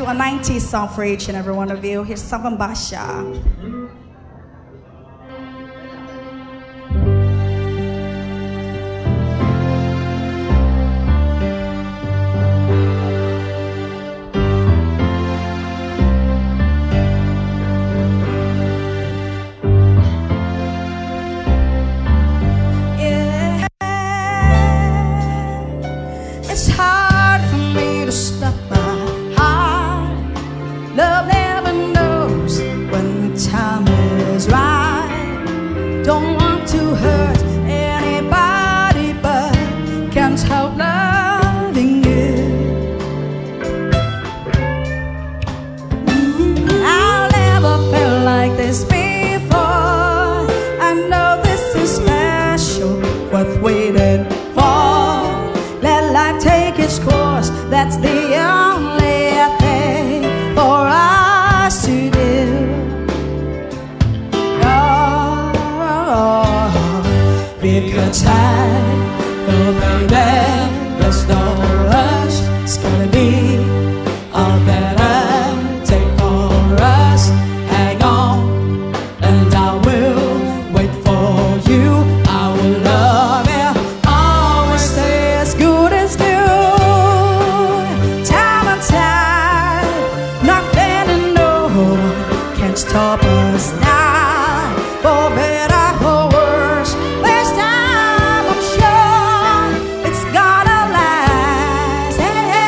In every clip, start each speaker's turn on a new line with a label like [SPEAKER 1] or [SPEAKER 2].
[SPEAKER 1] a 90s song for each and every one of you. Here's something from Bobstie.
[SPEAKER 2] It's hard for me to stop my heart. Love never knows when the time is right. Don't want to hurt anybody, but can't help loving you. I've never felt like this before. I know this is special, worth waiting for. Let life take its course, that's the only thing for us to do. Oh, we've got time, oh baby, there's no rush. It's gonna be all better, take for us. Hang on, and I will wait for you. I will love you. Stop us now, for better or worse. This time I'm sure it's gonna last.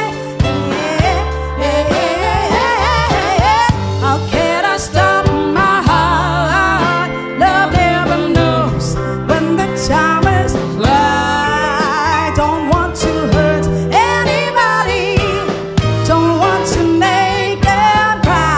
[SPEAKER 2] How can I stop my heart? Love never knows when the time is right. Don't want to hurt anybody, don't want to make them cry.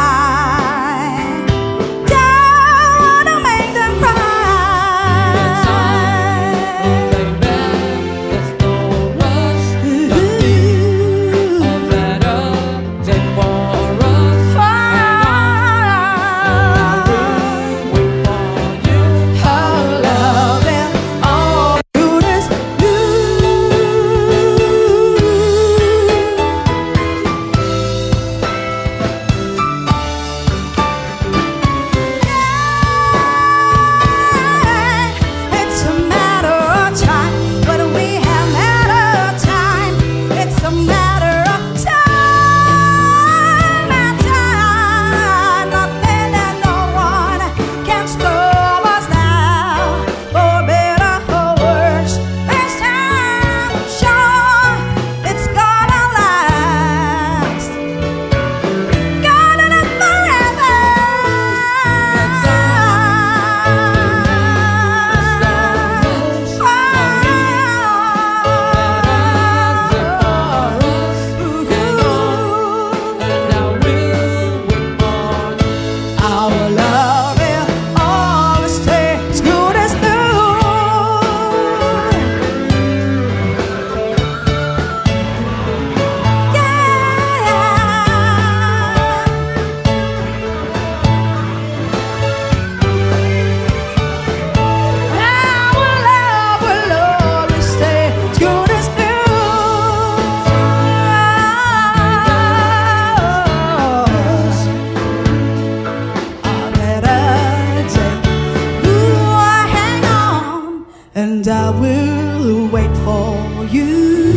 [SPEAKER 2] And I will wait for you.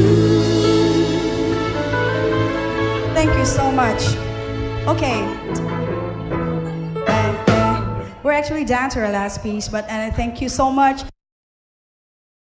[SPEAKER 1] Thank you so much. Okay. We're actually down to our last piece, but thank you so much.